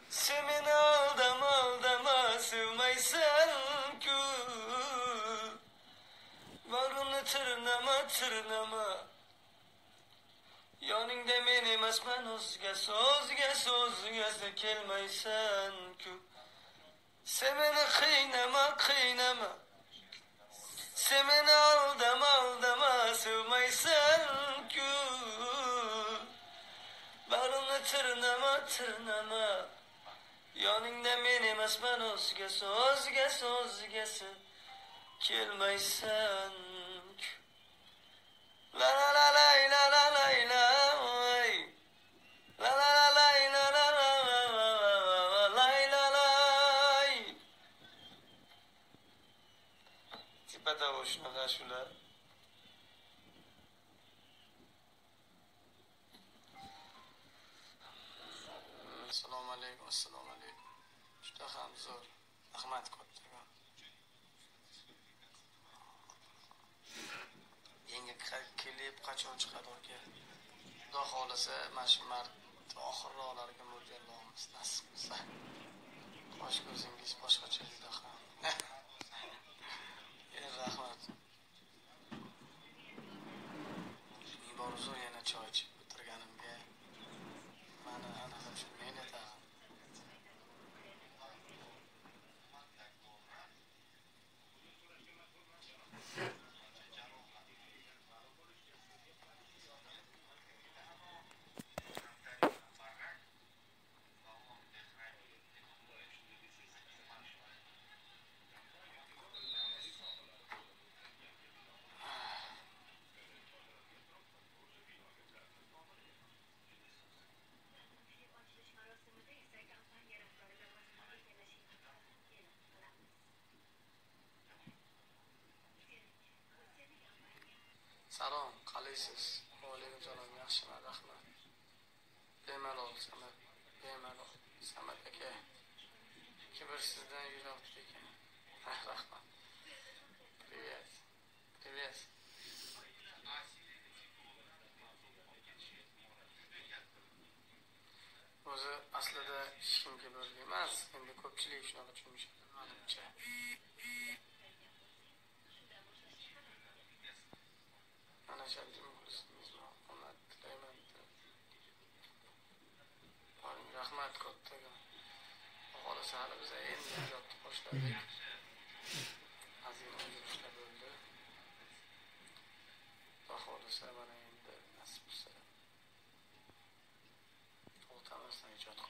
Sen meni aldama aldama sevmaysan-ku. Bag'rimni tirnama tirnama. Yoningda men emasman o'zga kelmaysan-ku. Sen meni qiynama qiynama. Sen meni aldama aldama sevmaysan-ku. Bag'rimni tirnama tirnama. Yoningda men emasman o'zgasi kelmaysan-ku. La la la la la la la la oy. La la la la la la la la la la. Tepada shunaqa shular. Assalomu alaykum, assalomu alaykum. Juda ham zo'r. Rahmat kattaga. Yangi klip qachon chiqadi aka? Xudo xolasa mana shu mart oxirroqlariga mo'ljallaymiz nasib qilsa. Qosh ko'zingiz boshqacha juda ham. Rahmat. Yuborzo yana choy ichib o'tirganimga mana anaqa shu meni tag'in. Salom, qalaysiz? Alaykum salom, yaxshiman, rahmat. Bemalol, Samad, bemalol. Samad aka, bir sizdan yuroqdi ekan. Rahmat. Привет. Привет. O'zi aslida hech kimga bo'lgan emas, endi ko'pchilik shunaqa tushunishadi, menimcha. Ana shanti muxlisingizmi? Omad tilayman. Rahmat kattaga. Xohlasa hali biz endi ijodni boshladik. Azina yurishlar bo'ldi. Xohlasa mana endi nasib qilsa o'tamasdan ijod